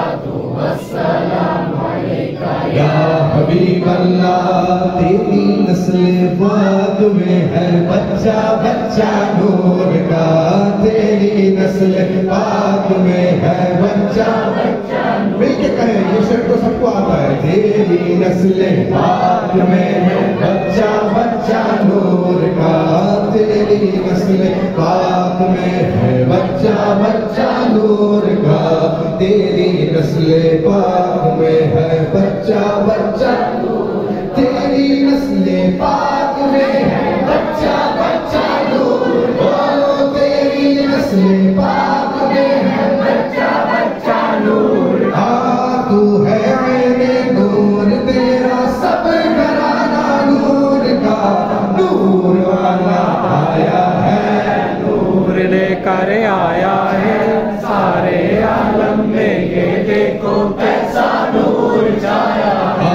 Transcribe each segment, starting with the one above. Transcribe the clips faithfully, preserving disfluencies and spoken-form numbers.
या हबीब अल्लाह तेरी नस्ल पाक में है बच्चा बच्चा नूर का, तेरी नस्ल पाक में है बच्चा बच्चा। मिलके कहें, ये शेर तो सबको आता है। तेरी नस्ल पाक में है बच्चा बच्चा नूर का, तेरी नस्ल पाक में है बच्चा बच्चा नूर का, तेरी नस्ल पाक में है बच्चा बच्चा, तेरी नस्ल पाक में है बच्चा बच्चा नूर, बोलो तेरी नस्ल पाक में है बच्चा बच्चा नूर। हाँ तू है ऐने नूर, तेरा सब घराना नूर का, नूर वाला आया है, नूर लेकर आया है सारे आलम में, ये देखो कैसा नूर छाया।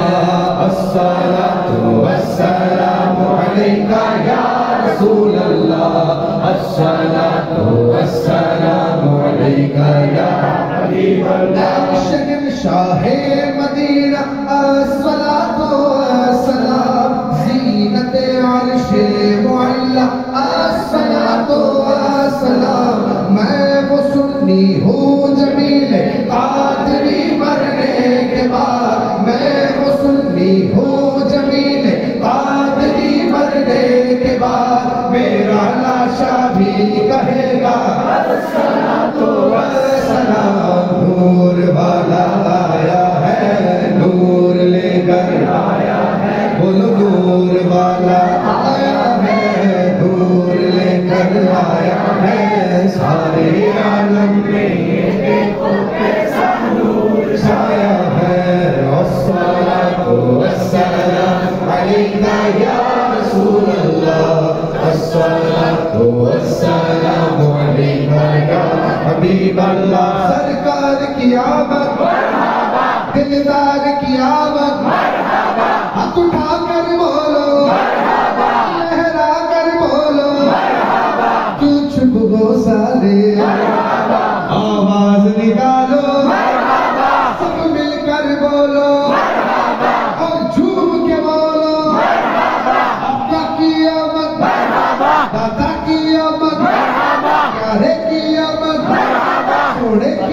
अस्सलातु वस्सलामु अलैका या रसूल अल्लाह, अस्सलातु वस्सलामु अलैका या हबीब अल्लाह। शहंशाहे मदीना अस्सलातु वस्सलाम, ज़ीनते अर्शे मुअल्ला अस्सलातु वस्सलाम। मैं वो सुन्नी हूँ जमील कादरी मरने के बाद, मैं वो सुन्नी हूँ जमील कादरी मरने के बाद, मेरा लाशा भी कहेगा अस्सलातु वस्सलाम। नूर वाला आया है, नूर लेकर आया है, बोलो नूर वाला आया है, नूर लेकर आया है सारे आलम में, ये देखो कैसा नूर छाया है। अस्सलातु वस्सलाम अलैका या रसूल अल्लाह, अस्सलातु वस्सलाम अलैका या हबीब अल्लाह। सरकार की आमद मरहबा, दिलदार की आमद मरहबा, हाथ उठाकर बोलो मरहबा, लहरा कर बोलो मरहबा, क्यों छुप गो सारे मरहबा, आवाज निकालो मरहबा, सब मिलकर बोलो मरहबा, और झूम के बोलो मरहबा। अब्बा की आमद मरहबा, दादा की आमद मरहबा, प्यारे की आमद मरहबा, सोने